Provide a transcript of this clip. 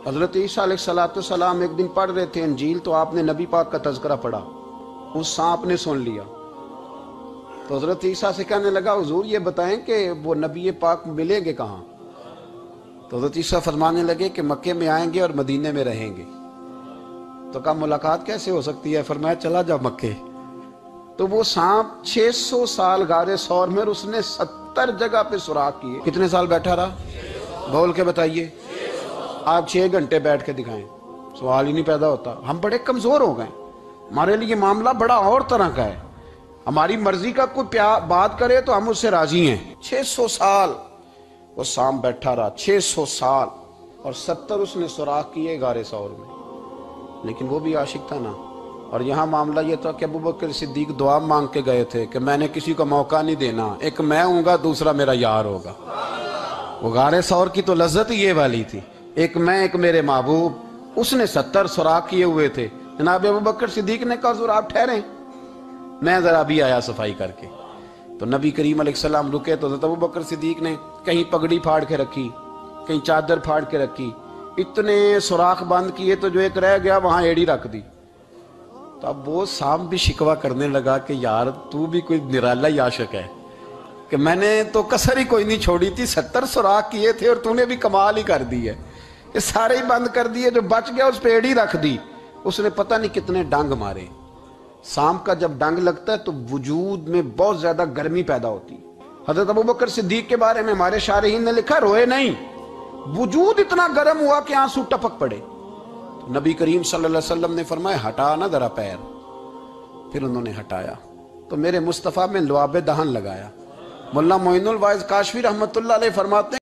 حضرت عیسیٰ علیہ السلام ایک دن پڑھ رہے تھے انجیل، تو آپ نے نبی پاک کا تذکرہ پڑھا، اس سانپ نے سن لیا، تو حضرت عیسیٰ سے کہنے لگا حضور یہ بتائیں کہ وہ نبی پاک ملیں گے کہاں؟ تو حضرت عیسیٰ فرمانے لگے کہ مکے میں آئیں گے اور مدینے میں رہیں گے۔ تو کہا ملاقات کیسے ہو سکتی ہے؟ فرمایا چلا جا مکے۔ تو وہ سانپ 600 سال غار ثور میں، اور اس نے 70 جگہ پہ سوراخ کیے۔ کتنے سال بیٹھا رہا؟ بول کے بتائیے۔ آپ 6 گھنٹے بیٹھ کے دکھائیں، سوال ہی نہیں پیدا ہوتا۔ ہم بڑے کمزور ہو گئے، ہمارے لیے معاملہ بڑا اور طرح کا ہے، ہماری مرضی کا کوئی بات کرے تو ہم اس سے راضی ہیں۔ 600 سال وہ سانپ بیٹھا رہا، 600 سال، اور 70 اس نے سوراخ کیے غار ثور میں، لیکن وہ بھی عاشق تھا نا۔ اور یہاں معاملہ یہ تھا کہ ابوبکر صدیق دعا مانگ کے گئے تھے کہ میں نے کسی کو موقع نہیں دینا، ایک میں ہوں گا، دوسرا میرا یار ہوگا۔ وہ غار ثور کی تو لذت یہ والی تھی، ایک میں، ایک میرے محبوب۔ اس نے 70 سوراخ کیے ہوئے تھے۔ جناب ابوبکر صدیق نے کہا حضور آپ ٹھہریں، میں ذرا بھی آیا صفائی کر کے۔ تو نبی کریم علیہ السلام رکے، تو حضرت ابوبکر صدیق نے کہیں پگڑی پھاڑ کے رکھی، کہیں چادر پھاڑ کے رکھی، اتنے سوراخ بند کیے تو جو ایک رہ گیا وہاں ایڑی رکھ دی۔ تو اب وہ سانپ بھی شکوہ کرنے لگا کہ یار تو بھی کوئی نرالا ہی عاشق ہے کہ میں نے تو کسر ہی کوئی نہیں چھوڑی تھی، 70 سوراخ کیے تھے اور تو نے بھی کمال ہی کر دی ہے، یہ سارے ہی بند کر دیے، جو بچ گیا اس پہ ایڑی رکھ دی۔ اس نے پتہ نہیں کتنے ڈنگ مارے۔ سانپ کا جب ڈنگ لگتا ہے تو وجود میں بہت زیادہ گرمی پیدا ہوتی ہے۔ حضرت ابوبکر صدیق کے بارے میں ہمارے شارحین نے لکھا روئے نہیں، وجود اتنا گرم ہوا کہ آنسو ٹپک پڑے۔ تو نبی کریم صلی اللہ علیہ وسلم نے فرمایا ہٹا نا ذرا پیر، پھر انہوں نے ہٹایا تو میرے مصطفیٰ میں لعاب دہن لگایا۔ مولانا معین الواعظ کاشفی رحمۃ اللہ علیہ فرماتے ہیں